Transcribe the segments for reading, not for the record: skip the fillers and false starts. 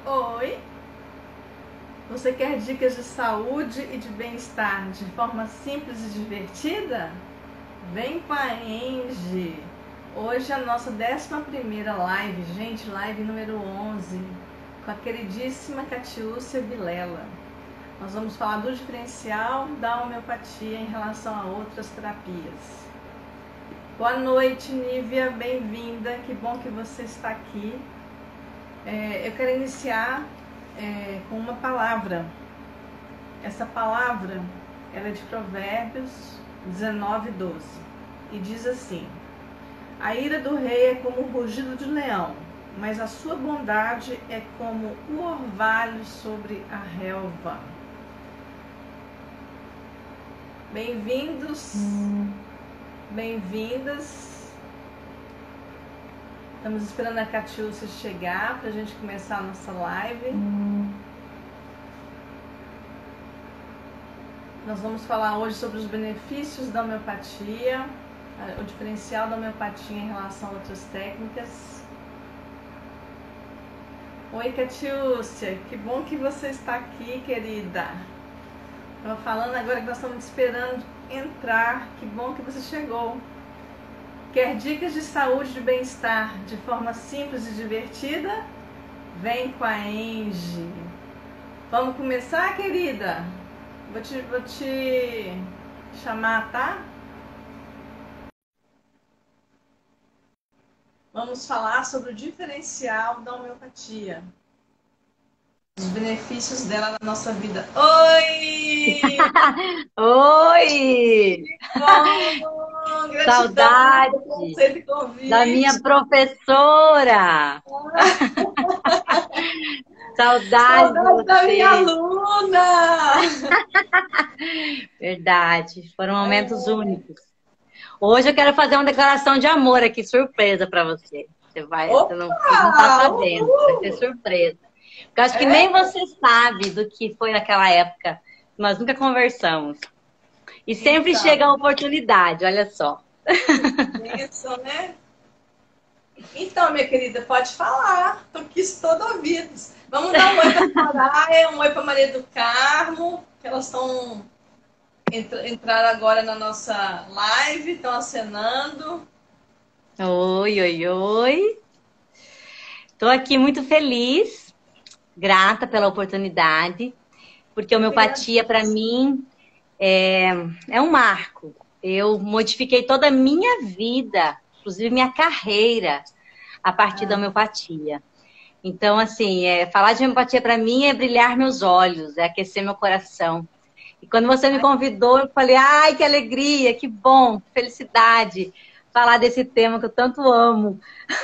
Oi, você quer dicas de saúde e de bem-estar de forma simples e divertida? Vem com a Engie! Hoje é a nossa 11ª live, gente, live número 11, com a queridíssima Catiúcia Vilela. Nós vamos falar do diferencial da homeopatia em relação a outras terapias. Boa noite, Nívia, bem-vinda, que bom que você está aqui. Eu quero iniciar com uma palavra. Essa palavra ela é de Provérbios 19:12 e diz assim: a ira do rei é como o rugido de leão, mas a sua bondade é como o orvalho sobre a relva. Bem-vindos, bem-vindas. Estamos esperando a Catiúcia chegar para a gente começar a nossa live. Nós vamos falar hoje sobre os benefícios da homeopatia, o diferencial da homeopatia em relação a outras técnicas. Oi, Catiúcia, que bom que você está aqui, querida. Estava falando agora que nós estamos esperando entrar, que bom que você chegou. Quer dicas de saúde e de bem-estar de forma simples e divertida? Vem com a Engie. Vamos começar, querida? Vou te chamar, tá? Vamos falar sobre o diferencial da homeopatia. Os benefícios dela na nossa vida. Oi! Oi! Bom! Saudade da minha professora! Saudade de você. Da minha aluna! Verdade, foram momentos únicos. Hoje eu quero fazer uma declaração de amor aqui, surpresa para você. Você não tá sabendo, vai ser surpresa. Porque eu acho que nem você sabe do que foi naquela época. Nós nunca conversamos. E sempre chega a oportunidade, olha só. Isso, né? Então, minha querida, pode falar. Estou aqui todo ouvidos. Vamos dar um oi para a Soraya, um oi para Maria do Carmo, que elas estão entraram agora na nossa live, estão acenando. Oi, oi, oi. Estou aqui muito feliz, grata pela oportunidade, porque a homeopatia, para mim, é um marco. Eu modifiquei toda a minha vida, inclusive minha carreira, a partir da homeopatia. Então, assim, falar de homeopatia para mim é brilhar meus olhos, é aquecer meu coração. E quando você me convidou, eu falei, ai, que alegria, que bom, que felicidade falar desse tema que eu tanto amo.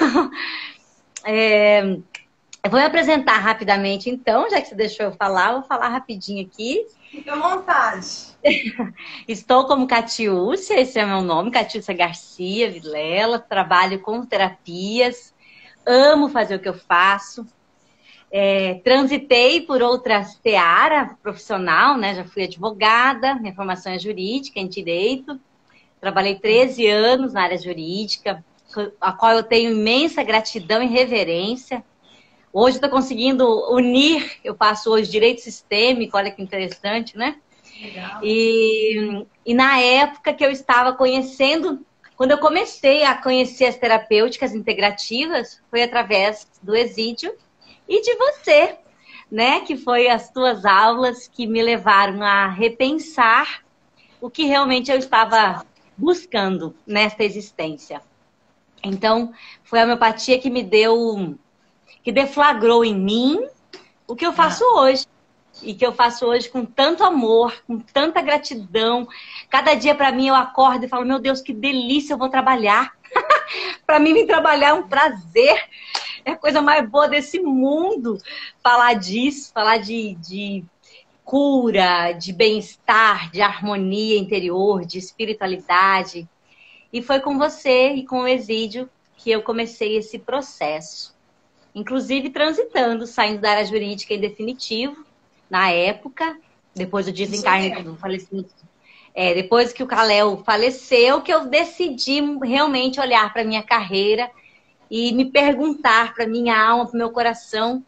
Eu vou me apresentar rapidamente, então, já que você deixou eu falar, eu vou falar rapidinho aqui. Fique à vontade. Estou como Catiúcia, esse é meu nome, Catiúcia Garcia Vilela, trabalho com terapias, amo fazer o que eu faço. Transitei por outra seara profissional, né? Já fui advogada, minha formação é jurídica, em direito. Trabalhei 13 anos na área jurídica, a qual eu tenho imensa gratidão e reverência. Hoje estou conseguindo unir, eu faço hoje direito sistêmico, olha que interessante, né? Legal. E na época que eu estava conhecendo, quando eu comecei a conhecer as terapêuticas integrativas, foi através do Exídio e de você, né? Que foi as tuas aulas que me levaram a repensar o que realmente eu estava buscando nesta existência. Então, foi a homeopatia que me deu, que deflagrou em mim o que eu faço hoje. E que eu faço hoje com tanto amor, com tanta gratidão. Cada dia para mim eu acordo e falo, meu Deus, que delícia, eu vou trabalhar. Para mim, vir trabalhar é um prazer. É a coisa mais boa desse mundo. Falar disso, falar de cura, de bem-estar, de harmonia interior, de espiritualidade. E foi com você e com o Exídio que eu comecei esse processo. Inclusive transitando, saindo da área jurídica em definitivo, na época, depois do desencarne do falecimento. Depois que o Kalel faleceu, que eu decidi realmente olhar para minha carreira e me perguntar para minha alma, para o meu coração,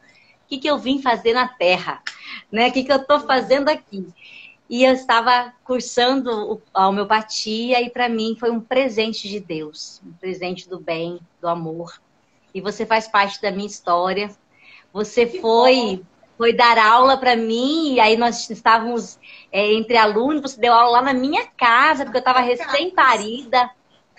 que eu vim fazer na Terra? Né? O que eu estou fazendo aqui? E eu estava cursando a homeopatia e para mim foi um presente de Deus, um presente do bem, do amor. E você faz parte da minha história. Você foi dar aula para mim e aí nós estávamos entre alunos. Você deu aula lá na minha casa porque eu estava recém-parida.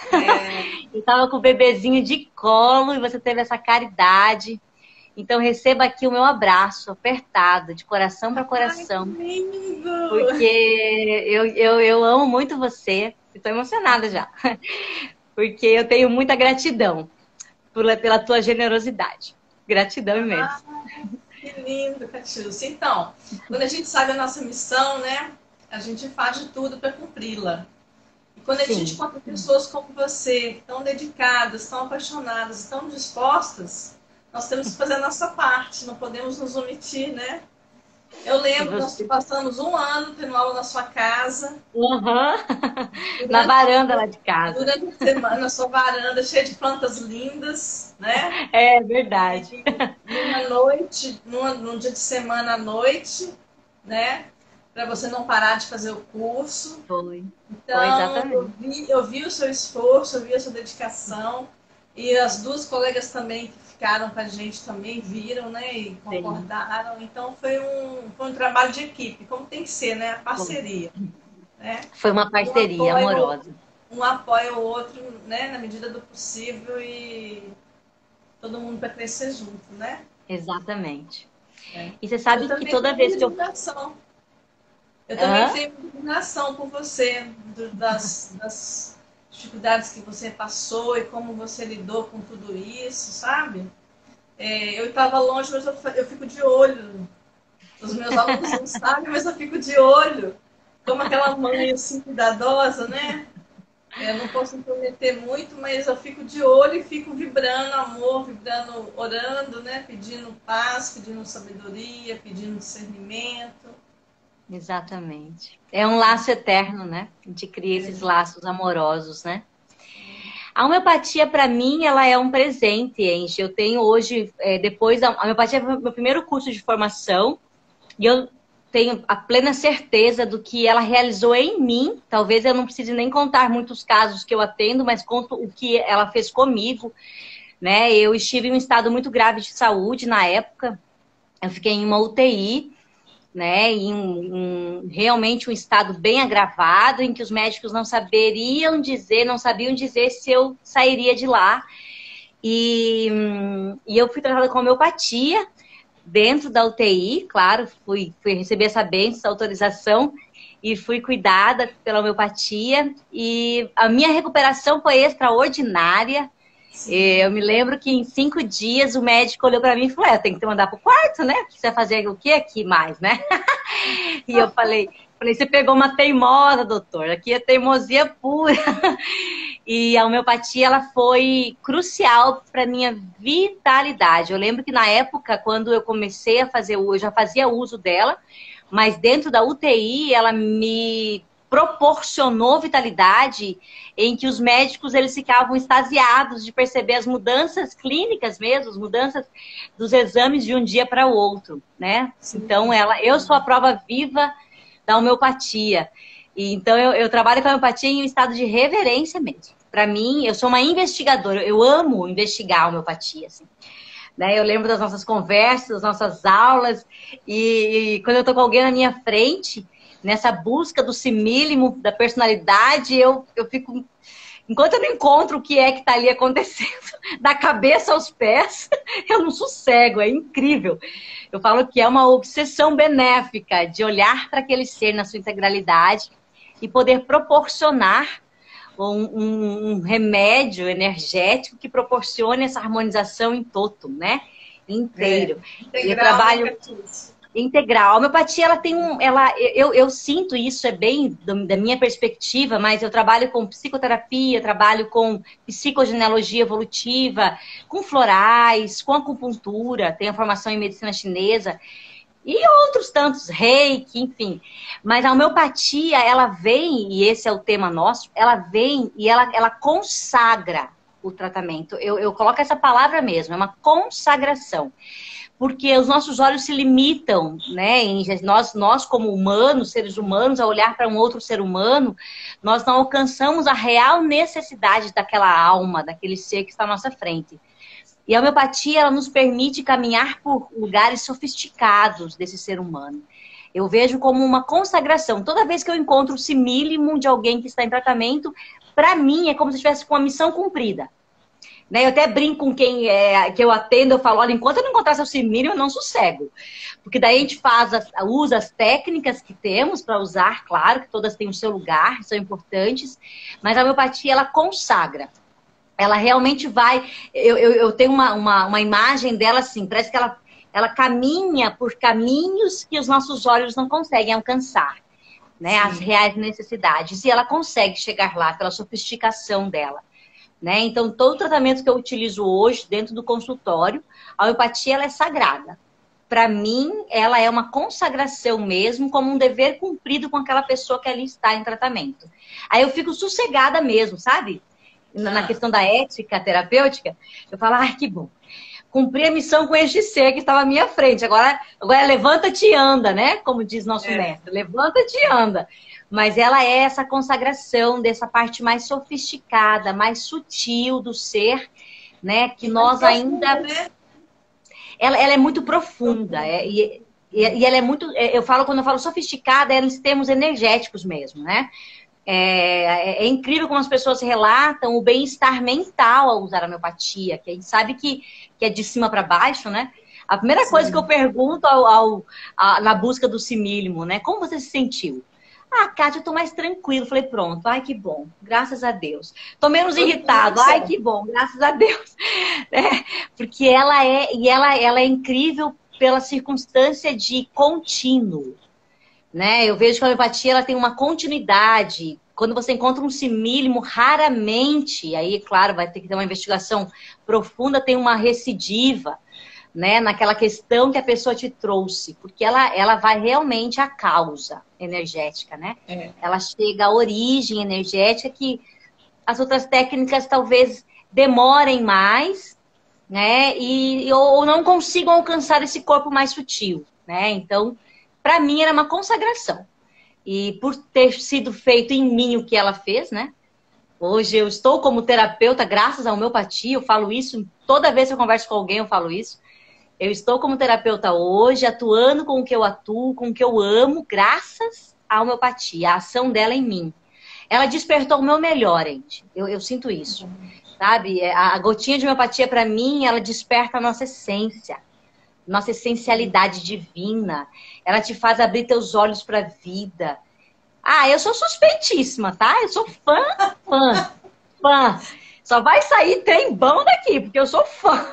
Eu estava com o bebezinho de colo e você teve essa caridade. Então, receba aqui o meu abraço apertado, de coração para coração. Ai, porque eu amo muito você. Estou emocionada já. Porque eu tenho muita gratidão pela tua generosidade. Gratidão imensa. Que lindo, Catiúcia. Então, quando a gente sabe a nossa missão, né? A gente faz de tudo para cumpri-la. E quando a gente encontra pessoas como você, tão dedicadas, tão apaixonadas, tão dispostas, nós temos que fazer a nossa parte, não podemos nos omitir, né? Eu lembro que nós passamos um ano tendo aula na sua casa. Na varanda lá de casa. Durante a semana, na sua varanda, cheia de plantas lindas, né? É verdade. Numa noite, num dia de semana à noite, né? Para você não parar de fazer o curso. Foi. Então, foi exatamente. Eu vi o seu esforço, eu vi a sua dedicação. E as duas colegas também que ficaram com a gente também viram, né? E concordaram. Sim. Então, foi um trabalho de equipe, como tem que ser, né? A parceria. Né? Foi uma parceria amorosa. Um apoia o outro, né? Na medida do possível e todo mundo para crescer junto, né? Exatamente. E você sabe que toda vez que eu também tenho admiração por você, das dificuldades que você passou e como você lidou com tudo isso, sabe? Eu estava longe, mas eu fico de olho. Os meus alunos não sabem, mas eu fico de olho. Como aquela mãe assim, cuidadosa, né? Eu não posso me prometer muito, mas eu fico de olho e fico vibrando amor, vibrando, orando, né? Pedindo paz, pedindo sabedoria, pedindo discernimento. Exatamente. É um laço eterno, né? A gente cria esses laços amorosos, né? A homeopatia, para mim, ela é um presente, Angie. Eu tenho hoje, a homeopatia é o meu primeiro curso de formação e eu tenho a plena certeza do que ela realizou em mim. Talvez eu não precise nem contar muitos casos que eu atendo, mas conto o que ela fez comigo, né? Eu estive em um estado muito grave de saúde na época. Eu fiquei em uma UTI, né, realmente um estado bem agravado, em que os médicos não sabiam dizer se eu sairia de lá. E eu fui tratada com homeopatia dentro da UTI, claro, fui receber essa bênção, essa autorização, e fui cuidada pela homeopatia. E a minha recuperação foi extraordinária. Eu me lembro que em 5 dias o médico olhou para mim e falou: tem que te mandar pro quarto, né? Você vai fazer o que aqui mais, né? E eu falei, você pegou uma teimosa, doutor. Aqui é teimosia pura. E a homeopatia, ela foi crucial para minha vitalidade. Eu lembro que na época, quando eu comecei a fazer, eu já fazia uso dela, mas dentro da UTI, ela me proporcionou vitalidade, em que os médicos eles ficavam extasiados de perceber as mudanças clínicas mesmo, as mudanças dos exames de um dia para o outro, né? Sim. Então, eu sou a prova viva da homeopatia. E, então, eu trabalho com a homeopatia em um estado de reverência mesmo. Para mim, eu sou uma investigadora, eu amo investigar a homeopatia, assim. Né? Eu lembro das nossas conversas, das nossas aulas, e quando eu tô com alguém na minha frente, nessa busca do simílimo, da personalidade, eu fico... Enquanto eu não encontro o que é que está ali acontecendo, da cabeça aos pés, eu não sossego, é incrível. Eu falo que é uma obsessão benéfica de olhar para aquele ser na sua integralidade e poder proporcionar um remédio energético que proporcione essa harmonização em toto, né? Inteiro. Integral, eu trabalho... Integral. A homeopatia, ela tem eu sinto isso, é bem da minha perspectiva, mas eu trabalho com psicoterapia, trabalho com psicogenealogia evolutiva, com florais, com acupuntura, tenho a formação em medicina chinesa e outros tantos, reiki, enfim. Mas a homeopatia, ela vem, e esse é o tema nosso, ela vem e ela consagra o tratamento. Eu coloco essa palavra mesmo, é uma consagração. porque os nossos olhos se limitam, né? Nós como humanos, seres humanos, a olhar para um outro ser humano, nós não alcançamos a real necessidade daquela alma, daquele ser que está à nossa frente. E a homeopatia, ela nos permite caminhar por lugares sofisticados desse ser humano. Eu vejo como uma consagração. Toda vez que eu encontro o simílimo de alguém que está em tratamento, para mim é como se estivesse com uma missão cumprida. Né? Eu até brinco com que eu atendo, eu falo, olha, enquanto eu não encontrar seu simílimo, eu não sossego. Porque daí a gente usa as técnicas que temos para usar, claro, que todas têm o seu lugar, são importantes, mas a homeopatia, ela consagra. Ela realmente vai... Eu tenho uma imagem dela assim, parece que ela caminha por caminhos que os nossos olhos não conseguem alcançar, né? As reais necessidades. E ela consegue chegar lá pela sofisticação dela. Né? Então, todo o tratamento que eu utilizo hoje dentro do consultório, a homeopatia ela é sagrada. Para mim, ela é uma consagração mesmo, como um dever cumprido com aquela pessoa que ali está em tratamento. Aí eu fico sossegada mesmo, sabe? Na questão da ética terapêutica, eu falo, ai, que bom. Cumpri a missão com este ser que estava à minha frente. Agora levanta-te e anda, né? Como diz nosso mestre, levanta-te e anda. Mas ela é essa consagração dessa parte mais sofisticada, mais sutil do ser, né? Que nós ainda... Né? Ela é muito profunda. E ela é muito... Quando eu falo sofisticada, é em termos energéticos mesmo, né? É incrível como as pessoas relatam o bem-estar mental ao usar a homeopatia, que a gente sabe que é de cima para baixo, né? A primeira coisa que eu pergunto na busca do simílimo, né? Como você se sentiu? Ah, Kátia, eu tô mais tranquilo. Falei, pronto, ai que bom, graças a Deus. Tô menos irritado, ai que bom, graças a Deus. Porque ela é incrível pela circunstância de contínuo. Né? Eu vejo que a homeopatia ela tem uma continuidade. Quando você encontra um simílimo, raramente, aí, claro, vai ter que ter uma investigação profunda, tem uma recidiva, né? Naquela questão que a pessoa te trouxe, porque ela vai realmente à causa energética, né? Ela chega à origem energética que as outras técnicas talvez demorem mais, né? Ou não consigam alcançar esse corpo mais sutil, né? Então, para mim era uma consagração. E por ter sido feito em mim o que ela fez, né? Hoje eu estou como terapeuta, graças à homeopatia, eu falo isso, toda vez que eu converso com alguém eu falo isso. Eu estou como terapeuta hoje, atuando com o que eu atuo, com o que eu amo, graças à homeopatia, a ação dela em mim. Ela despertou o meu melhor, gente. Eu sinto isso, sabe? A gotinha de homeopatia, para mim, ela desperta a nossa essência. Nossa essencialidade divina. Ela te faz abrir teus olhos para a vida. Ah, eu sou suspeitíssima, tá? Eu sou fã. Só vai sair trem bom daqui, porque eu sou fã.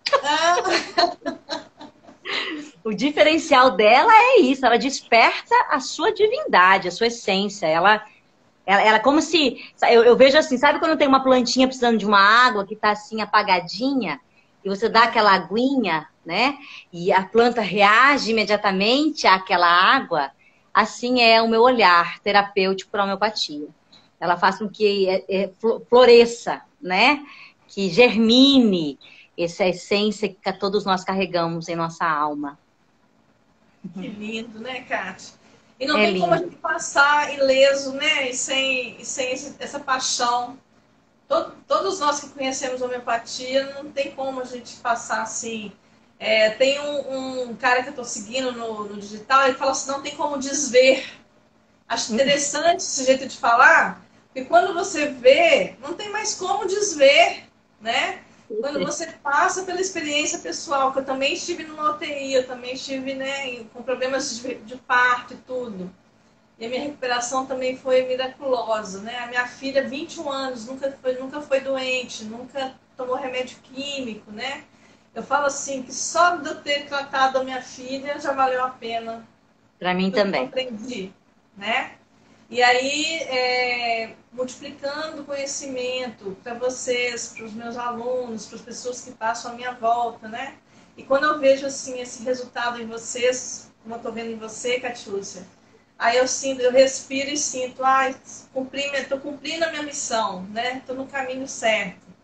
O diferencial dela é isso. Ela desperta a sua divindade, a sua essência. Ela como se... Eu vejo assim, sabe quando tem uma plantinha precisando de uma água que tá assim apagadinha? E você dá aquela aguinha, né? E a planta reage imediatamente àquela água. Assim é o meu olhar terapêutico para a homeopatia. Ela faz com que floresça, né? Que germine essa essência que todos nós carregamos em nossa alma. Que lindo, né, Kátia? E não tem como a gente passar ileso, né? E sem essa paixão. Todos nós que conhecemos homeopatia, não tem como a gente passar assim. Tem um cara que eu estou seguindo no digital, ele fala assim, não tem como desver. Acho interessante esse jeito de falar, porque quando você vê, não tem mais como desver, né? Quando você passa pela experiência pessoal, que eu também estive numa UTI, eu também estive, né, com problemas de parto e tudo. E a minha recuperação também foi miraculosa, né? A minha filha, 21 anos, nunca foi doente, nunca tomou remédio químico, né? Eu falo assim, que só de eu ter tratado a minha filha já valeu a pena. Para mim também. Eu aprendi, né? E aí, multiplicando o conhecimento para vocês, para os meus alunos, para as pessoas que passam à minha volta, né? E quando eu vejo, assim, esse resultado em vocês, como eu estou vendo em você, Catiúcia, aí eu respiro e sinto, estou cumprindo a minha missão, né? Estou no caminho certo.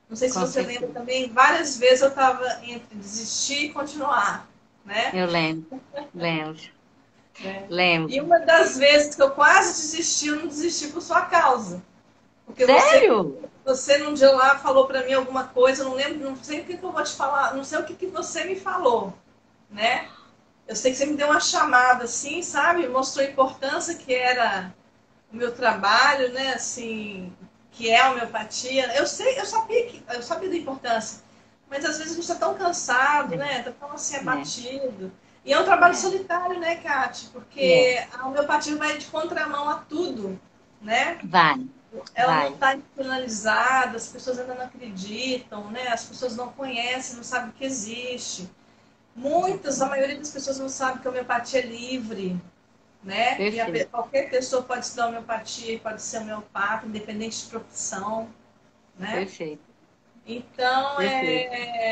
Não sei se Com você lembra certeza. também, várias vezes eu estava entre desistir e continuar, né? Eu lembro, lembro, Né? E lembro. uma das vezes que eu quase desisti, eu não desisti por sua causa. Porque Sério? você num dia lá falou para mim alguma coisa, eu não lembro, não sei o que eu vou te falar, não sei o que você me falou, né? Eu sei que você me deu uma chamada assim, sabe? Mostrou a importância que era o meu trabalho, né? Assim, que é a homeopatia. Eu sabia da importância. Mas às vezes a gente está tão cansado, É, né? Tá tão assim é, abatido. E é um trabalho é, solitário, né, Kate? é. Porque a homeopatia vai de contramão a tudo, né? Vai, Ela não vai. está institucionalizada, as pessoas ainda não acreditam, né? As pessoas não conhecem, não sabem que existe. A Exatamente. maioria das pessoas não sabe que a homeopatia é livre, né? Que Perfeito, qualquer pessoa pode estudar homeopatia e pode ser homeopata, independente de profissão, né? perfeito, Então, perfeito.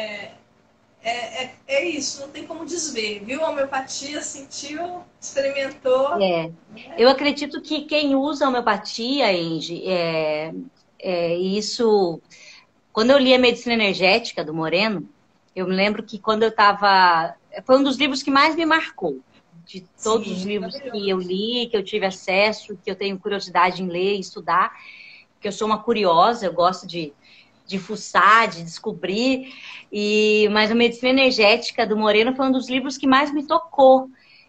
é isso, não tem como desver, viu? A homeopatia sentiu, experimentou. É. Eu acredito que quem usa a homeopatia, Angie, isso. Quando eu li a Medicina Energética do Moreno, eu me lembro que quando eu estava. Foi um dos livros que mais me marcou. De todos os Sim, livros que eu maravilhoso. li, que eu tive acesso, que eu tenho curiosidade em ler e estudar, que eu sou uma curiosa, eu gosto de fuçar, de descobrir. Mas a Medicina Energética do Moreno foi um dos livros que mais me tocou.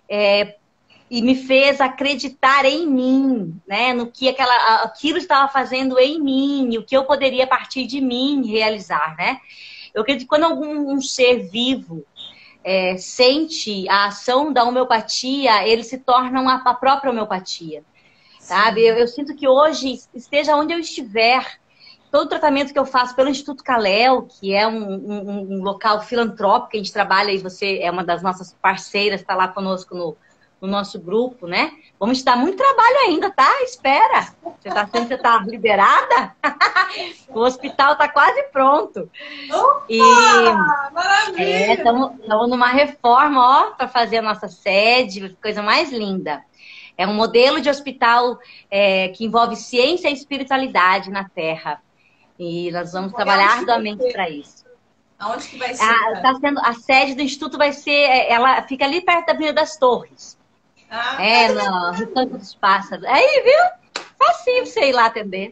E me fez acreditar em mim, né? No que aquilo estava fazendo em mim, o que eu poderia a partir de mim realizar, né? Eu acredito que quando algum ser vivo sente a ação da homeopatia, ele se torna a própria homeopatia, sabe? Sim. Eu sinto que hoje, esteja onde eu estiver, todo o tratamento que eu faço pelo Instituto Calel, que é um local filantrópico, que a gente trabalha e você é uma das nossas parceiras, está lá conosco no nosso grupo, né? Vamos te dar muito trabalho ainda, tá? Espera. Você está sendo, você tá liberada? O hospital está quase pronto. E Opa! Maravilha! estamos numa reforma, ó, para fazer a nossa sede, coisa mais linda. É um modelo de hospital que envolve ciência e espiritualidade na Terra. E nós vamos E trabalhar aonde que vai arduamente ser? para isso. Aonde que vai ser, cara? A sede do Instituto vai ser, ela fica ali perto da Avenida das Torres. Ah, perto da minha No casa. Recanto dos Pássaros. Aí, viu? Facinho pra você ir lá atender.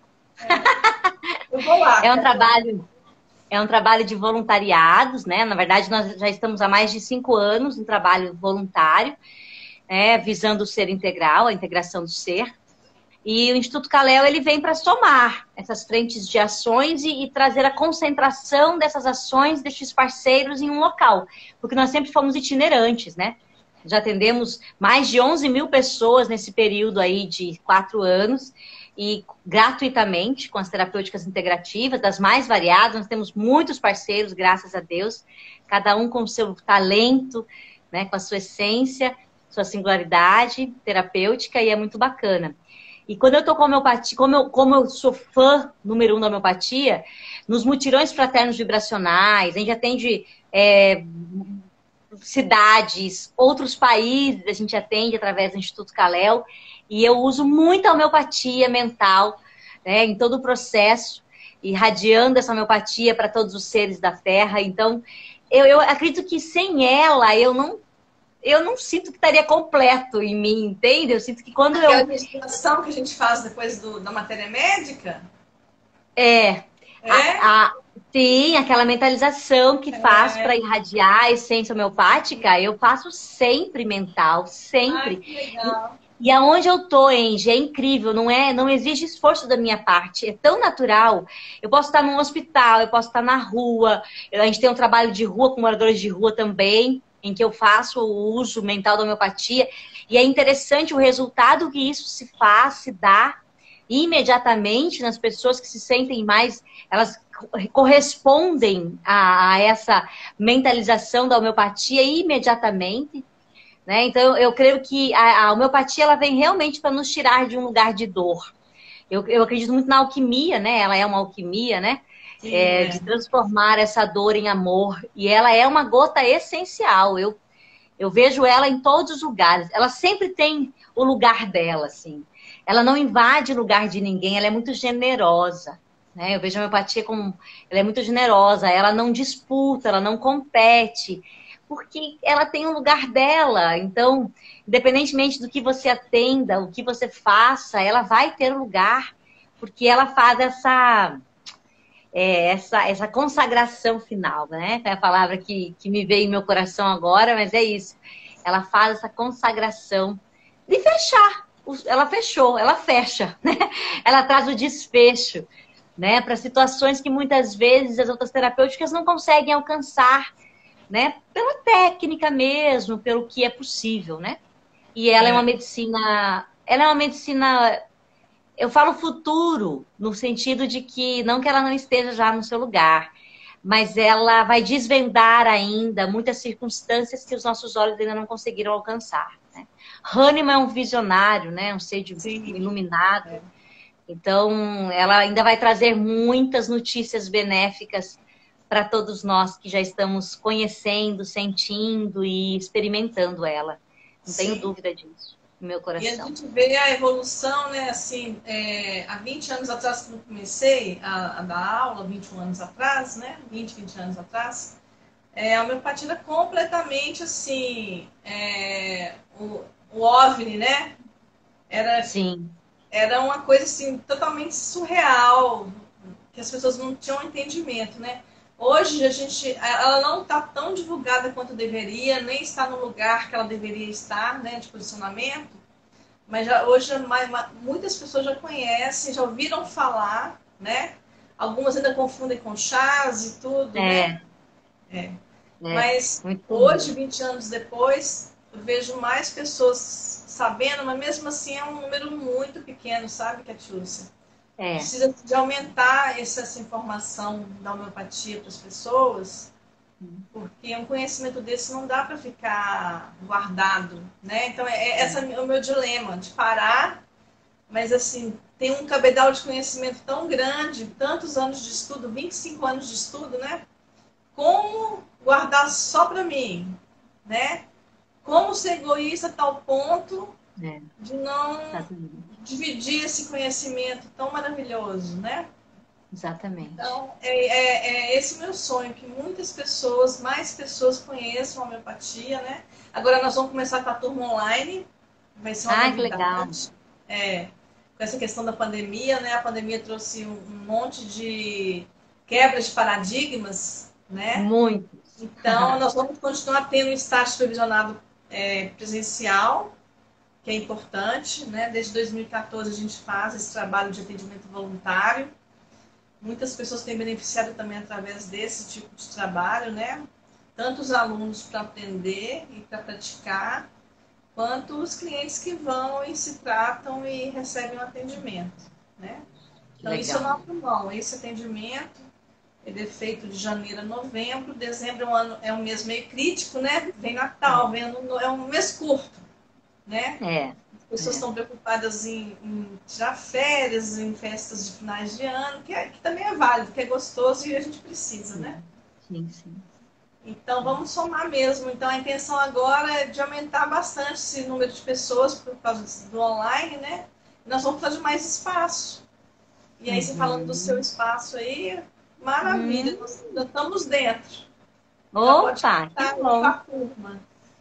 Eu vou lá, É um cara. trabalho, é um trabalho de voluntariados, né? Na verdade, nós já estamos há mais de 5 anos em trabalho voluntário, visando o ser integral, a integração do ser. E o Instituto Calel, ele vem para somar essas frentes de ações e trazer a concentração dessas ações, desses parceiros em um local. Porque nós sempre fomos itinerantes, né? Já atendemos mais de 11 mil pessoas nesse período aí de 4 anos e gratuitamente com as terapêuticas integrativas, das mais variadas. Nós temos muitos parceiros, graças a Deus, cada um com o seu talento, né, com a sua essência, sua singularidade terapêutica, e é muito bacana. E quando eu estou com a homeopatia, como eu sou fã número 1 da homeopatia, nos mutirões fraternos vibracionais, a gente atende cidades, outros países, a gente atende através do Instituto Calel, e eu uso muito a homeopatia mental, né, em todo o processo, irradiando essa homeopatia para todos os seres da Terra. Então, eu acredito que sem ela, eu não sinto que estaria completo em mim, entende? Eu sinto que quando Aquela meditação que a gente faz depois da matéria médica, É, é? sim, aquela mentalização que faz É. para irradiar a essência homeopática, eu faço sempre mental, Ai, sempre. que legal. E aonde eu tô, Angie, é incrível, não exige esforço da minha parte, é tão natural. Eu posso estar num hospital, eu posso estar na rua, a gente tem um trabalho de rua com moradores de rua também, em que eu faço o uso mental da homeopatia, e é interessante o resultado que isso se dá imediatamente nas pessoas que se sentem mais, elas correspondem a essa mentalização da homeopatia imediatamente, né? Então, eu creio que a homeopatia ela vem realmente para nos tirar de um lugar de dor. Eu acredito muito na alquimia, né? Ela é uma alquimia, né? Sim, De transformar essa dor em amor. E ela é uma gota essencial. Eu vejo ela em todos os lugares. Ela sempre tem o lugar dela, assim. Ela não invade o lugar de ninguém, ela é muito generosa. né? Eu vejo a homeopatia como... Ela é muito generosa, ela não disputa, ela não compete, porque ela tem um lugar dela. Então, independentemente do que você atenda, o que você faça, ela vai ter um lugar, porque ela faz essa consagração final, né? É a palavra que me veio em meu coração agora, mas é isso. Ela faz essa consagração de fechar. Ela fechou, ela fecha, né? Ela traz o desfecho, né? Para situações que muitas vezes as outras terapêuticas não conseguem alcançar, né? Pela técnica mesmo, pelo que é possível, né? E ela é uma medicina, eu falo futuro, no sentido de que, não que ela não esteja já no seu lugar, mas ela vai desvendar ainda muitas circunstâncias que os nossos olhos ainda não conseguiram alcançar, né? Hahnemann é um visionário, né? Um ser iluminado. É. Então, ela ainda vai trazer muitas notícias benéficas para todos nós que já estamos conhecendo, sentindo e experimentando ela. Não tenho dúvida disso no meu coração. E a gente vê a evolução, né? Assim, há 20 anos atrás, quando eu comecei a dar aula, 21 anos atrás, né? 20 anos atrás, a homeopatia era completamente assim, o OVNI, né? Sim. Era uma coisa assim, totalmente surreal, que as pessoas não tinham entendimento, né? Hoje ela não está tão divulgada quanto deveria, nem está no lugar que ela deveria estar, né, de posicionamento, mas hoje muitas pessoas já conhecem, já ouviram falar, né? Algumas ainda confundem com chás e tudo, né? Mas hoje, 20 anos depois, eu vejo mais pessoas sabendo, mas mesmo assim é um número muito pequeno, sabe, Catiúcia? Precisa de aumentar essa informação da homeopatia para as pessoas, porque um conhecimento desse não dá para ficar guardado, né? Então, esse é o meu dilema, de parar, mas assim, tem um cabedal de conhecimento tão grande, tantos anos de estudo, 25 anos de estudo, né? Como guardar só para mim, né? Como ser egoísta a tal ponto de não dividir esse conhecimento tão maravilhoso, né? Exatamente. Então, é esse o meu sonho, que muitas pessoas, mais pessoas conheçam a homeopatia, né? Agora nós vamos começar com a turma online, vai ser uma novidade. Que legal. Com essa questão da pandemia, né? A pandemia trouxe um monte de quebras de paradigmas, né? Muito. Então, nós vamos continuar tendo um estágio supervisionado presencial, que é importante, né? Desde 2014 a gente faz esse trabalho de atendimento voluntário. Muitas pessoas têm beneficiado também através desse tipo de trabalho, né? Tanto os alunos para aprender e para praticar, quanto os clientes que vão e se tratam e recebem um atendimento, né? Então, legal. Isso é nosso mão, esse atendimento. Ele é feito de janeiro a novembro. Dezembro é um mês meio crítico, né? Vem Natal, é um mês curto, né? As pessoas estão preocupadas em tirar férias, em festas de finais de ano, que também é válido, que é gostoso e a gente precisa, né? Sim, sim. Então, vamos somar mesmo. Então, a intenção agora é de aumentar bastante esse número de pessoas por causa do online, né? Nós vamos fazer mais espaço. E aí, você falando do seu espaço aí... Maravilha, nós já estamos dentro. Opa, que bom.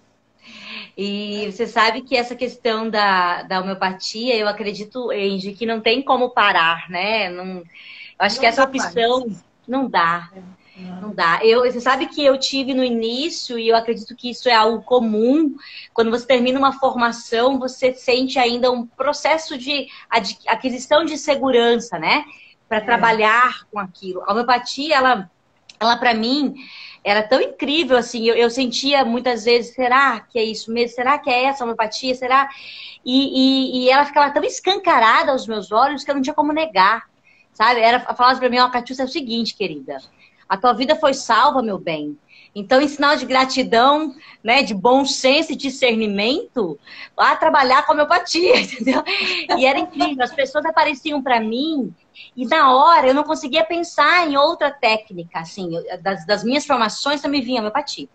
E você sabe que essa questão da homeopatia, eu acredito, Angie, que não tem como parar, né? Não, eu acho que essa opção não dá. Não dá. Você sabe que eu tive no início, e eu acredito que isso é algo comum, quando você termina uma formação, você sente ainda um processo de aquisição de segurança, né? Para trabalhar com aquilo. A homeopatia, ela para mim, era tão incrível, assim, eu sentia muitas vezes, será que é isso mesmo? Será que é essa homeopatia? Será? E ela ficava tão escancarada aos meus olhos que eu não tinha como negar, sabe? Falava para mim, Catiúcia, é o seguinte, querida, a tua vida foi salva, meu bem. Então, em sinal de gratidão, né, de bom senso e discernimento, vá trabalhar com a homeopatia, entendeu? E era incrível, as pessoas apareciam para mim e na hora eu não conseguia pensar em outra técnica, assim, das minhas formações também vinha homeopatia.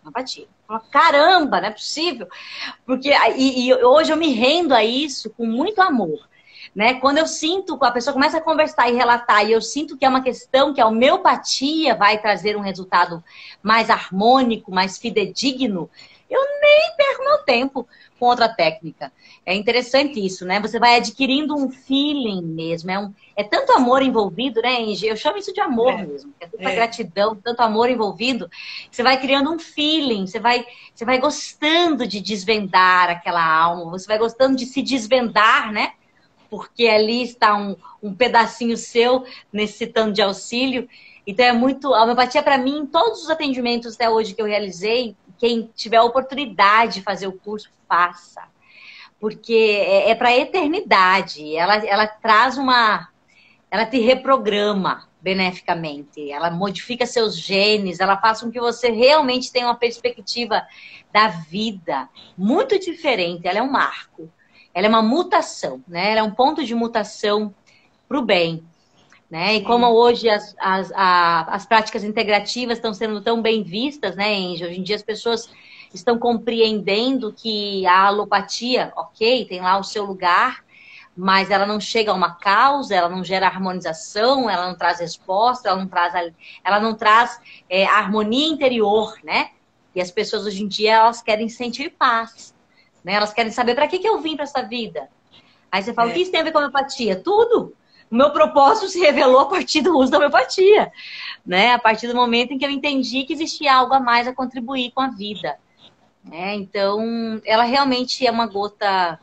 Caramba, não é possível. Porque, e hoje eu me rendo a isso com muito amor. né? Quando eu sinto, a pessoa começa a conversar e relatar, e eu sinto que é uma questão que a homeopatia vai trazer um resultado mais harmônico, mais fidedigno, eu nem perco meu tempo com outra técnica. É interessante isso, né? Você vai adquirindo um feeling mesmo. É tanto amor envolvido, né, Angie? Eu chamo isso de amor mesmo. É tanta gratidão, tanto amor envolvido. Você vai criando um feeling, você vai gostando de desvendar aquela alma, você vai gostando de se desvendar, né? Porque ali está um pedacinho seu necessitando de auxílio. Então é muito... A homeopatia, para mim, em todos os atendimentos até hoje que eu realizei, quem tiver a oportunidade de fazer o curso, faça. Porque é para a eternidade. Ela traz uma... Ela te reprograma beneficamente. Ela modifica seus genes. Ela faz com que você realmente tenha uma perspectiva da vida muito diferente. Ela é um marco. Ela é uma mutação, né? Ela é um ponto de mutação para o bem. Né? E como hoje as práticas integrativas estão sendo tão bem vistas, né, Angie? Hoje em dia as pessoas estão compreendendo que a alopatia, ok, tem lá o seu lugar, mas ela não chega a uma causa, ela não gera harmonização, ela não traz resposta, ela não traz harmonia interior, né? E as pessoas hoje em dia elas querem sentir paz, né? Elas querem saber para que eu vim para essa vida. Aí você fala, o que isso tem a ver com a homeopatia? Tudo! O meu propósito se revelou a partir do uso da homeopatia, né? A partir do momento em que eu entendi que existia algo a mais a contribuir com a vida. Né? Então, ela realmente é uma gota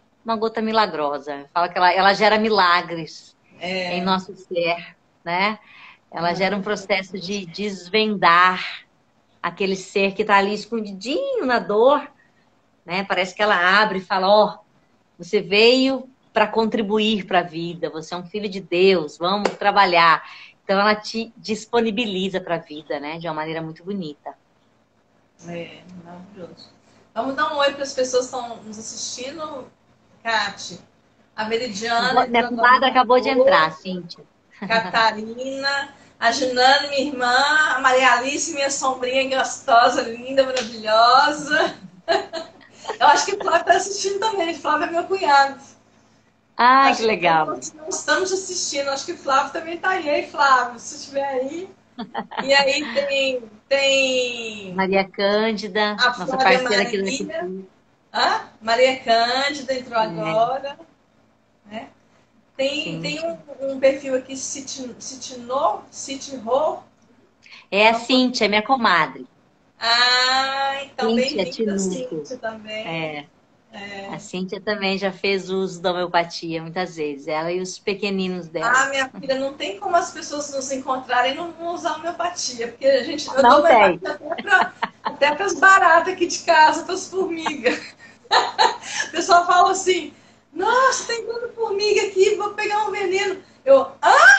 milagrosa. Fala que ela gera milagres em nosso ser, né? Ela gera um processo de desvendar aquele ser que está ali escondidinho na dor, né? Parece que ela abre e fala, ó, você veio para contribuir para a vida, você é um filho de Deus, vamos trabalhar. Então ela te disponibiliza para a vida, né? De uma maneira muito bonita. Maravilhoso. Vamos dar um oi para as pessoas que estão nos assistindo. Cate, a Veridiana. Minha comadre acabou de entrar, Cíntia. Catarina, a Junane, minha irmã, a Maria Alice, minha sombrinha gostosa, linda, maravilhosa. Eu acho que o Flávio está assistindo também. O Flávio é meu cunhado. Ah, que legal. Nós estamos assistindo. Acho que o Flávio também está aí. Ei, Flávio, se estiver aí. E aí tem Maria Cândida, nossa parceira aqui do Instituto. Maria Cândida entrou agora. Né? Tem um perfil aqui, Citiro. É a Cíntia, minha comadre. Ah, então bem-vinda a Cíntia também. A Cíntia também já fez uso da homeopatia muitas vezes, ela e os pequeninos dela. Ah, minha filha, não tem como as pessoas nos encontrarem e não usar homeopatia, porque eu não dou homeopatia até para as baratas aqui de casa, para as formigas. O pessoal fala assim, nossa, tem tanta formiga aqui, vou pegar um veneno. Eu,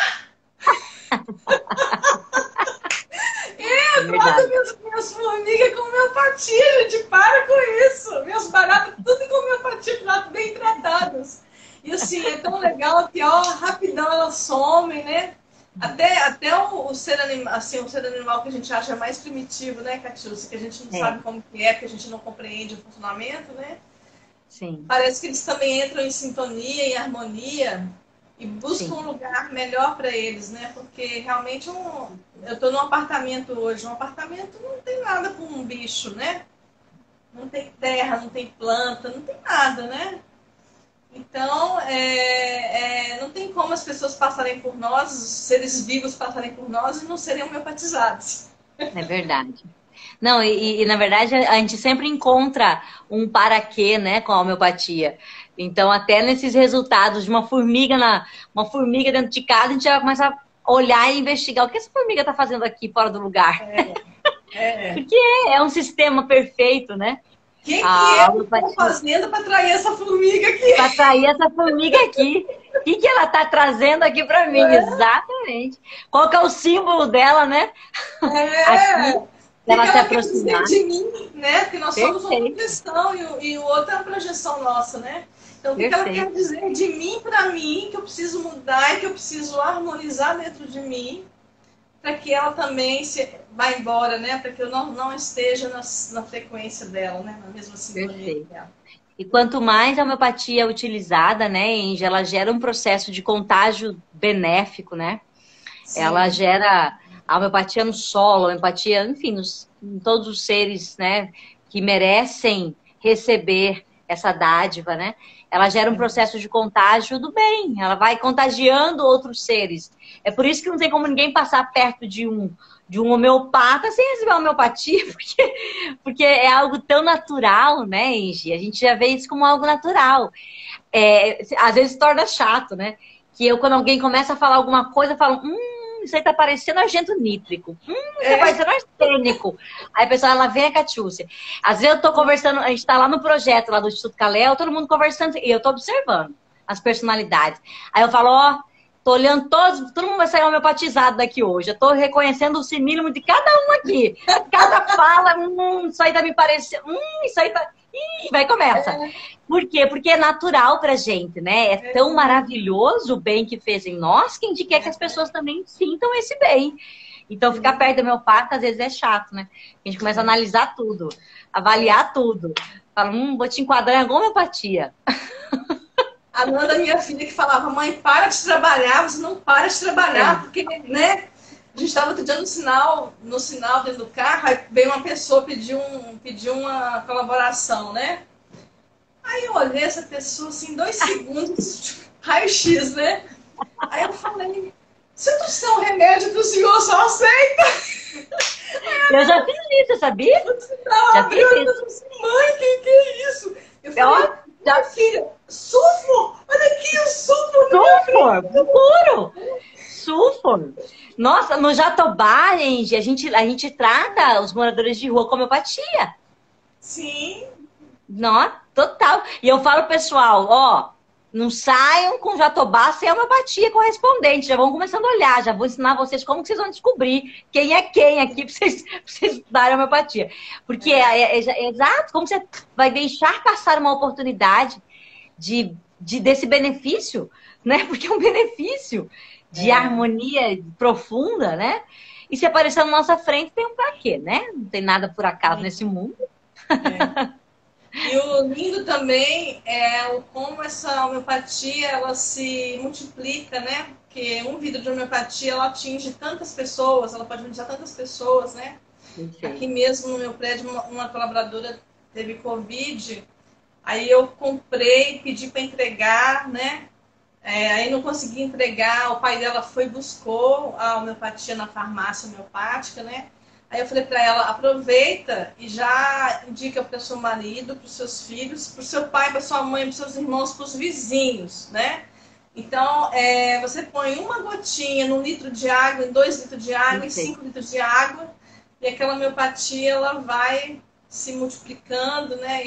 eu trato minhas formigas com homeopatia, gente, para com isso. Minhas baratas, tudo com homeopatia, bem tratadas. E assim, é tão legal que, ó, rapidão elas somem, né? Até o ser animal, assim, o ser animal que a gente acha mais primitivo, né, Catiúcia? Que a gente não sabe como que é, porque a gente não compreende o funcionamento, né? Sim. Parece que eles também entram em sintonia, em harmonia e buscam um lugar melhor para eles, né? Porque realmente eu estou num apartamento hoje. Um apartamento não tem nada com um bicho, né? Não tem terra, não tem planta, não tem nada, né? Então, não tem como as pessoas passarem por nós, os seres vivos passarem por nós e não serem homeopatizados. É verdade. Não, e na verdade a gente sempre encontra um para quê, né, com a homeopatia. Então, até nesses resultados de uma formiga dentro de casa, a gente já começa a olhar e investigar o que essa formiga está fazendo aqui fora do lugar. Porque é um sistema perfeito, né? Quem que eu estou fazendo para atrair essa formiga aqui? Para atrair essa formiga aqui. O que ela está trazendo aqui para mim? Exatamente. Qual que é o símbolo dela, né? Aqui, ela se aproximar. De mim, né? Porque nós somos uma projeção e o outro é uma projeção nossa, né? Então, o que ela quer dizer de mim para mim, que eu preciso mudar e que eu preciso harmonizar dentro de mim, para que ela também vá embora, né? Para que eu não esteja na frequência dela, né? Na mesma sintonia dela. E quanto mais a homeopatia é utilizada, né, Enge, ela gera um processo de contágio benéfico, né? Sim. Ela gera a homeopatia no solo, a homeopatia, enfim, em todos os seres, né, que merecem receber essa dádiva, né? Ela gera um processo de contágio do bem, ela vai contagiando outros seres. É por isso que não tem como ninguém passar perto de um homeopata sem receber uma homeopatia, porque é algo tão natural, né, Enge? A gente já vê isso como algo natural. Às vezes se torna chato, né? Que quando alguém começa a falar alguma coisa, eu falo, isso aí tá parecendo argento nítrico. Isso tá parecendo arsênico. Aí a pessoa, ela vem a Catiúcia. Às vezes eu tô conversando, a gente tá lá no projeto lá do Instituto Calel, todo mundo conversando, e eu tô observando as personalidades. Aí eu falo, ó, tô olhando todo mundo vai sair homeopatizado daqui hoje. Eu tô reconhecendo o simílimo de cada um aqui. Cada fala, isso aí tá me parecendo, isso aí tá... Ih, vai começa. Por quê? Porque é natural pra gente, né? É tão maravilhoso o bem que fez em nós que a gente quer que as pessoas também sintam esse bem. Então, ficar perto do homeopata às vezes é chato, né? A gente começa a analisar tudo, avaliar tudo. Fala, vou te enquadrar em alguma homeopatia. A Nanda, minha filha, que falava, mãe, para de trabalhar, você não para de trabalhar, porque, né? A gente estava outro dia no sinal dentro do carro, aí veio uma pessoa pedir uma colaboração, né? Aí eu olhei essa pessoa assim, 2 segundos, raio-x, né? Aí eu falei, se eu trouxer um remédio pro senhor, só aceita? Eu já fiz isso, sabia? Já fiz isso. Assim, mãe, que é isso? Eu falei, minha filha, sulfur! Olha aqui, o sulfur! Sulfur, puro! Sulfur! Nossa, no Jatobá, gente, a gente trata os moradores de rua com homeopatia. Sim. Não, total. E eu falo, pessoal, ó, não saiam com Jatobá sem homeopatia correspondente. Já vão começando a olhar, já vou ensinar vocês como que vocês vão descobrir quem é quem aqui pra vocês estudarem homeopatia. Porque exato, como você vai deixar passar uma oportunidade desse benefício, né? Porque é um benefício de harmonia profunda, né? E se aparecer na nossa frente, tem um pra quê, né? Não tem nada por acaso nesse mundo. E o lindo também é como essa homeopatia ela se multiplica, né? Porque um vidro de homeopatia ela atinge tantas pessoas, ela pode atingir tantas pessoas, né? Aqui mesmo no meu prédio, uma colaboradora teve Covid, aí eu comprei, pedi para entregar, né? Aí não consegui entregar, o pai dela buscou a homeopatia na farmácia homeopática, né? Aí eu falei para ela, aproveita e já indica para o seu marido, para os seus filhos, para o seu pai, para sua mãe, para os seus irmãos, para os vizinhos, né? Então, você põe uma gotinha num litro de água, em 2 litros de água, em 5 litros de água, e aquela homeopatia ela vai se multiplicando, né?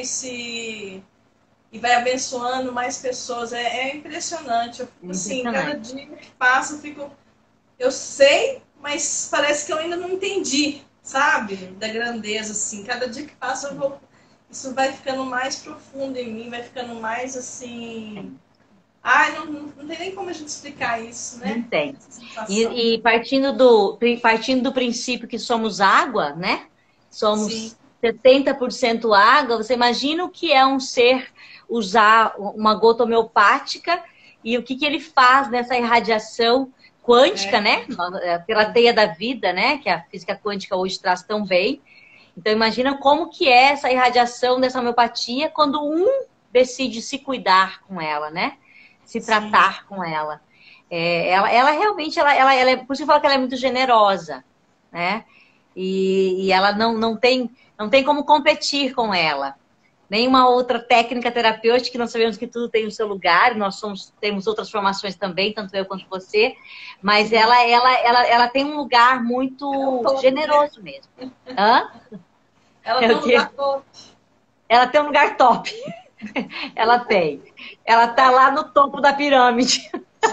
E vai abençoando mais pessoas. É impressionante. Eu fico assim, cada dia que passa, eu sei, mas parece que eu ainda não entendi, sabe? Da grandeza, assim. Cada dia que passa, isso vai ficando mais profundo em mim, vai ficando mais assim... Ai, não tem nem como a gente explicar isso, né? Não tem. E partindo do princípio que somos água, né? Somos 70% água, você imagina o que é um ser usar uma gota homeopática e o que ele faz nessa irradiação quântica, né? Pela teia da vida, né? Que a física quântica hoje traz tão bem. Então, imagina como que é essa irradiação dessa homeopatia quando um decide se cuidar com ela, né? Se tratar com ela. Ela realmente, por isso eu falo que ela é muito generosa, né? E ela não tem como competir com ela. Nenhuma outra técnica terapêutica, que nós sabemos que tudo tem o seu lugar, temos outras formações também, tanto eu quanto você, mas ela tem um lugar muito generoso mesmo. Hã? Ela tem um lugar top. Ela tem um lugar top. Ela tem. Ela tá lá no topo da pirâmide.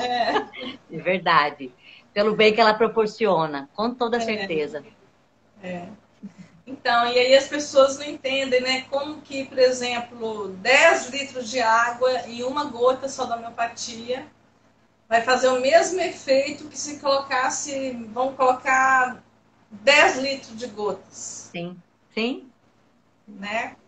É verdade. Pelo bem que ela proporciona, com toda certeza. Então, e aí as pessoas não entendem, né? Como que, por exemplo, 10 litros de água e uma gota só da homeopatia vai fazer o mesmo efeito que se vão colocar 10 litros de gotas. Sim, sim. Né?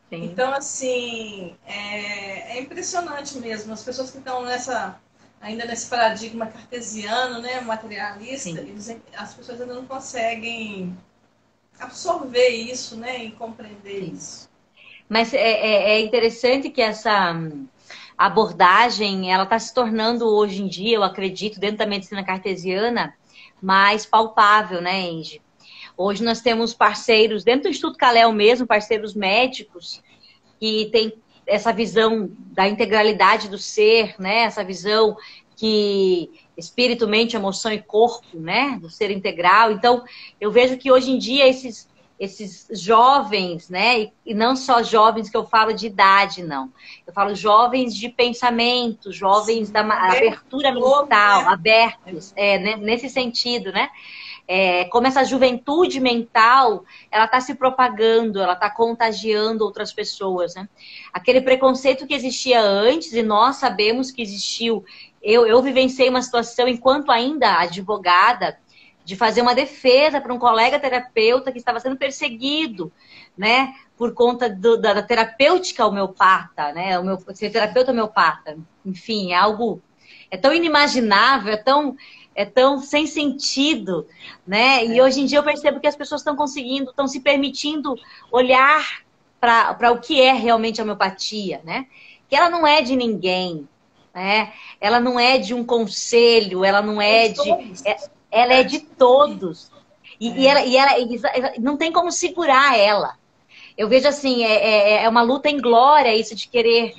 Sim. Então, assim, é impressionante mesmo. As pessoas que estão ainda nesse paradigma cartesiano, né, materialista, as pessoas ainda não conseguem absorver isso, né, e compreender isso. Mas é interessante que essa abordagem, ela está se tornando hoje em dia, eu acredito, dentro da medicina cartesiana, mais palpável, né, Angie? Hoje nós temos parceiros, dentro do Instituto Calel mesmo, parceiros médicos, que tem essa visão da integralidade do ser, né? Essa visão que espírito, mente, emoção e corpo, né? Do ser integral. Então, eu vejo que hoje em dia esses jovens, né? E não só jovens que eu falo de idade, não. Eu falo jovens de pensamento, jovens da abertura mental, né? Abertos, nesse sentido, né? Como essa juventude mental, ela está se propagando, ela está contagiando outras pessoas, né? Aquele preconceito que existia antes, e nós sabemos que existiu. Eu vivenciei uma situação, enquanto ainda advogada, de fazer uma defesa para um colega terapeuta que estava sendo perseguido, né? Por conta da terapêutica homeopata, né? Ser terapeuta homeopata. Enfim, é algo... É tão inimaginável, é tão sem sentido, né? E hoje em dia eu percebo que as pessoas estão conseguindo, estão se permitindo olhar para o que é realmente a homeopatia, né? Que ela não é de ninguém, né? Ela não é de um conselho, ela não é de... ela é de todos. E ela não tem como segurar ela. Eu vejo assim, é uma luta em glória isso de querer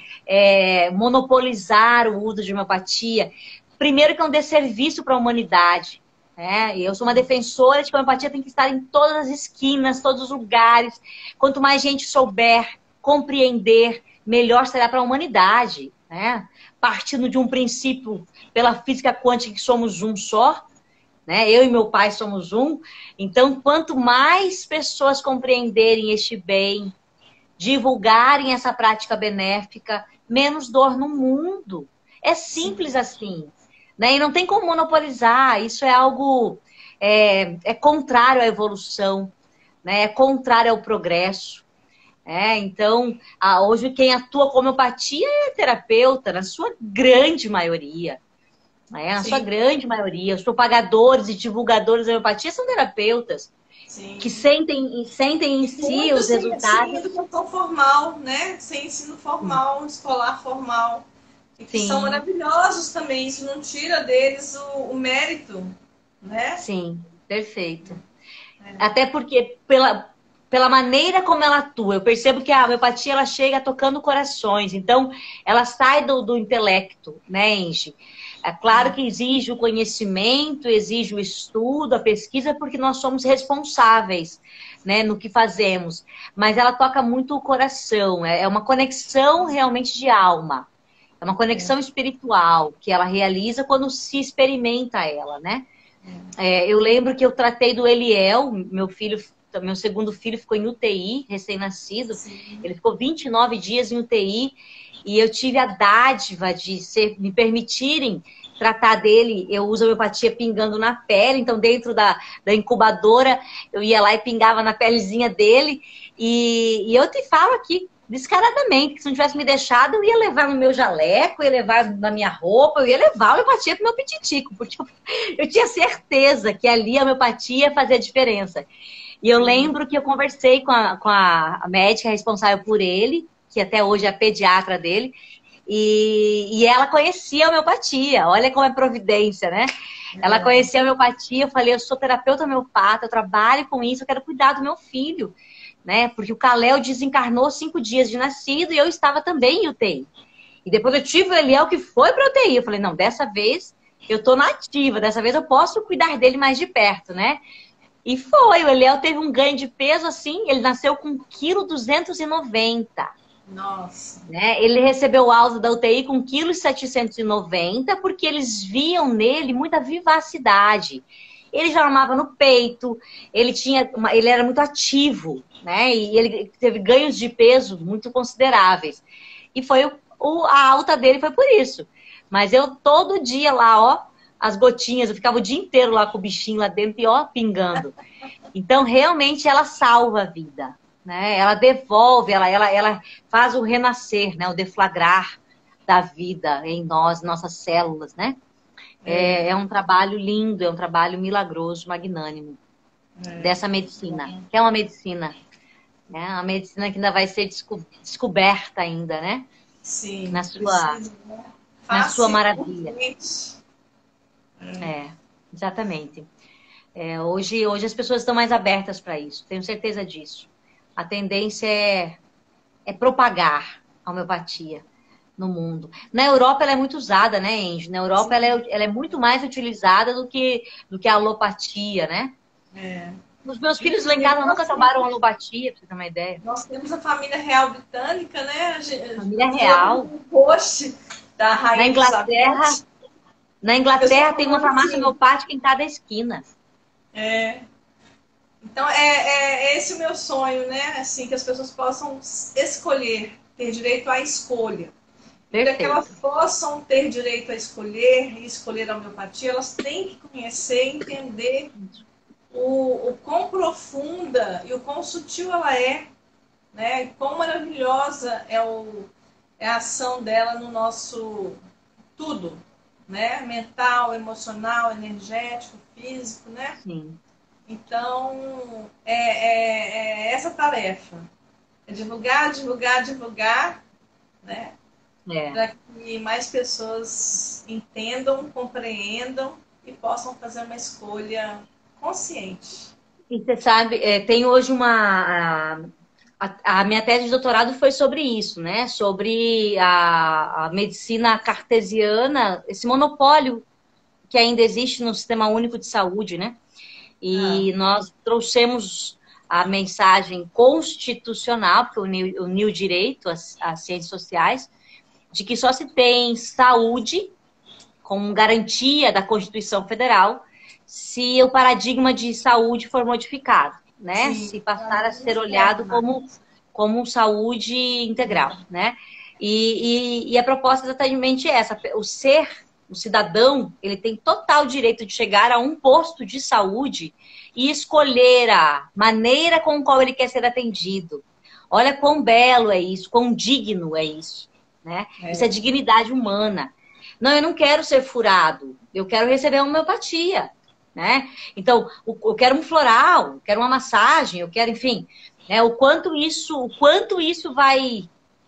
monopolizar o uso de homeopatia. Primeiro que é um desserviço para a humanidade. Né? Eu sou uma defensora de que a homeopatia tem que estar em todas as esquinas, todos os lugares. Quanto mais gente souber, compreender, melhor será para a humanidade. Né? Partindo de um princípio pela física quântica que somos um só, né? Eu e meu pai somos um. Então, quanto mais pessoas compreenderem este bem, divulgarem essa prática benéfica, menos dor no mundo. É simples assim. Né? E não tem como monopolizar. Isso é algo contrário à evolução, né? É contrário ao progresso. Então, hoje quem atua com homeopatia é terapeuta, na sua grande maioria. Na sua grande maioria. Os propagadores e divulgadores da homeopatia são terapeutas. Sim. Que sentem em si os resultados. Sem educação formal, né? Sem ensino formal, escolar formal. E que são maravilhosos também. Isso não tira deles o mérito, né? Sim, perfeito. Até porque pela maneira como ela atua, eu percebo que a homeopatia ela chega tocando corações. Então, ela sai do intelecto, né, Angie? É claro que exige o conhecimento, exige o estudo, a pesquisa, porque nós somos responsáveis, né, no que fazemos. Mas ela toca muito o coração, é uma conexão realmente de alma. É uma conexão espiritual que ela realiza quando se experimenta ela, né? Eu lembro que eu tratei do Eliel, meu segundo filho ficou em UTI, recém-nascido. Ele ficou 29 dias em UTI. E eu tive a dádiva de me permitirem tratar dele. Eu uso a homeopatia pingando na pele. Então, dentro da incubadora, eu ia lá e pingava na pelezinha dele. E eu te falo aqui, descaradamente, que se não tivesse me deixado, eu ia levar no meu jaleco, eu ia levar na minha roupa, eu ia levar a homeopatia pro meu pititico. Porque eu tinha certeza que ali a homeopatia ia fazer a diferença. E eu lembro que eu conversei com a médica responsável por ele, que até hoje é a pediatra dele, e ela conhecia a homeopatia. Olha como é providência, né? Ela conhecia a homeopatia, eu falei, eu sou terapeuta homeopata, eu trabalho com isso, eu quero cuidar do meu filho, né? Porque o Calel desencarnou 5 dias de nascido e eu estava também em UTI. E depois eu tive o Eliel que foi para UTI. Eu falei, não, dessa vez eu tô na ativa, dessa vez eu posso cuidar dele mais de perto, né? E foi, o Eliel teve um ganho de peso assim, ele nasceu com 1,290 kg. Nossa. Né? Ele recebeu o alta da UTI com 1,790 kg, porque eles viam nele muita vivacidade. Ele já mamava no peito, ele era muito ativo, né? E ele teve ganhos de peso muito consideráveis. E foi a alta dele foi por isso. Mas eu todo dia lá, ó, as gotinhas, eu ficava o dia inteiro lá com o bichinho lá dentro e ó, pingando. Então, realmente, ela salva a vida. né? Ela devolve, ela faz o renascer, né? O deflagrar da vida em nós, nossas células, né? É um trabalho lindo, é um trabalho milagroso, magnânimo dessa medicina, que é uma medicina, né? Uma medicina que ainda vai ser descoberta ainda, né? Sim, Na precisa, né? sua Fácil, maravilha. urgente. Exatamente. Hoje as pessoas estão mais abertas para isso, tenho certeza disso. A tendência é propagar a homeopatia no mundo. Na Europa ela é muito usada, né, Angie? Na Europa ela é muito mais utilizada do que a alopatia, né? Os meus filhos lá em casa nunca tomaram alopatia, pra você ter uma ideia. Nós temos a família real britânica, né? Família Vi real. um post da Rainha Elizabeth. Na Inglaterra tem uma farmácia homeopática em cada esquina. Então, é esse o meu sonho, né? Assim, que as pessoas possam escolher, ter direito à escolha. Para que elas possam ter direito a escolher e escolher a homeopatia, elas têm que conhecer, entender o quão profunda e o quão sutil ela é, né? E quão maravilhosa é a ação dela no nosso tudo, né? Mental, emocional, energético, físico, né? Sim. Então, é essa tarefa. É divulgar, divulgar, divulgar, né? Para que mais pessoas entendam, compreendam e possam fazer uma escolha consciente. E você sabe, tem hoje a minha tese de doutorado foi sobre isso, né? Sobre a medicina cartesiana, esse monopólio que ainda existe no Sistema Único de Saúde, né? E nós trouxemos a mensagem constitucional, porque uniu o direito às ciências sociais, de que só se tem saúde como garantia da Constituição Federal se o paradigma de saúde for modificado, né? Se passar a ser olhado como saúde integral, né? E a proposta é exatamente essa. O cidadão, ele tem total direito de chegar a um posto de saúde e escolher a maneira com qual ele quer ser atendido. Olha quão belo é isso, quão digno é isso, né? Isso é dignidade humana. Não, eu não quero ser furado, eu quero receber uma homeopatia, né? Então, eu quero um floral, eu quero uma massagem, eu quero, enfim, né? O quanto isso vai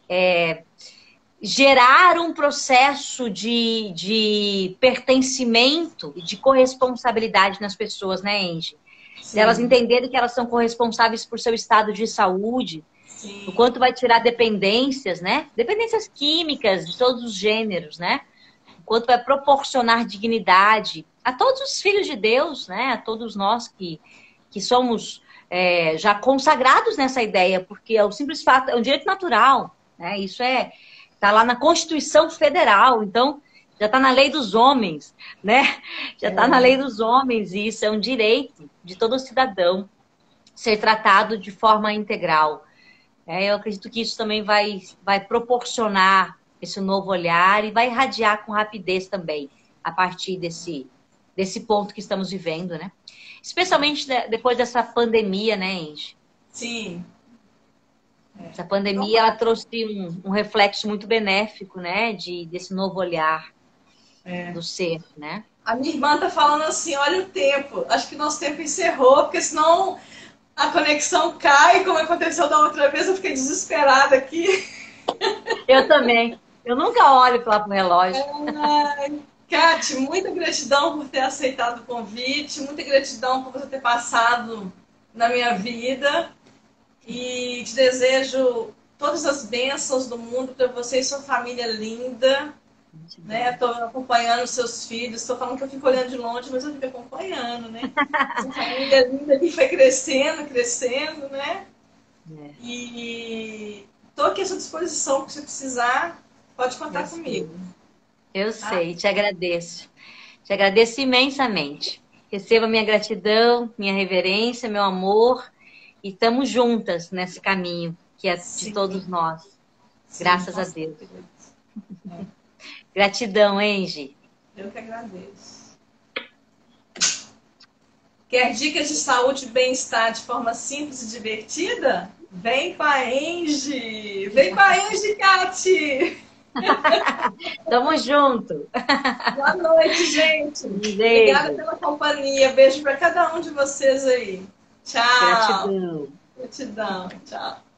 gerar um processo de pertencimento e de corresponsabilidade nas pessoas, né, Angie? Se elas entenderem que elas são corresponsáveis por seu estado de saúde, o quanto vai tirar dependências, né? Dependências químicas de todos os gêneros, né? O quanto vai proporcionar dignidade a todos os filhos de Deus, né? A todos nós que somos já consagrados nessa ideia, porque é o simples fato, é um direito natural, né? Isso está lá na Constituição Federal, então já está na lei dos homens, né? Já está na lei dos homens, e isso é um direito de todo cidadão ser tratado de forma integral. Eu acredito que isso também vai proporcionar esse novo olhar e vai irradiar com rapidez também a partir desse ponto que estamos vivendo, né? Especialmente depois dessa pandemia, né, Angie? Sim. Essa pandemia, ela trouxe um reflexo muito benéfico, né? Desse novo olhar do ser, né? A minha irmã tá falando assim, olha o tempo. Acho que nosso tempo encerrou, porque senão a conexão cai, como aconteceu da outra vez. Eu fiquei desesperada aqui. Eu também. Eu nunca olho lá pro relógio. Kate, muita gratidão por ter aceitado o convite. Muita gratidão por você ter passado na minha vida. E te desejo todas as bênçãos do mundo para você e sua família linda. Estou acompanhando seus filhos. Estou falando que eu fico olhando de longe, mas eu fico acompanhando, né? Sua família linda que foi crescendo, né? E estou aqui à sua disposição, se você precisar, pode contar comigo. Eu sei, te agradeço. Te agradeço imensamente. Receba minha gratidão, minha reverência, meu amor. E estamos juntas nesse caminho que é de todos nós. Graças a Deus. Gratidão, Angie. Eu que agradeço. Quer dicas de saúde e bem-estar de forma simples e divertida? Vem com a Engie! Vem com a Engie, Cati! Tamo junto. Boa noite, gente. Um Obrigada beijo. pela companhia. Beijo para cada um de vocês aí. Tchau. Gratidão. Gratidão. Tchau.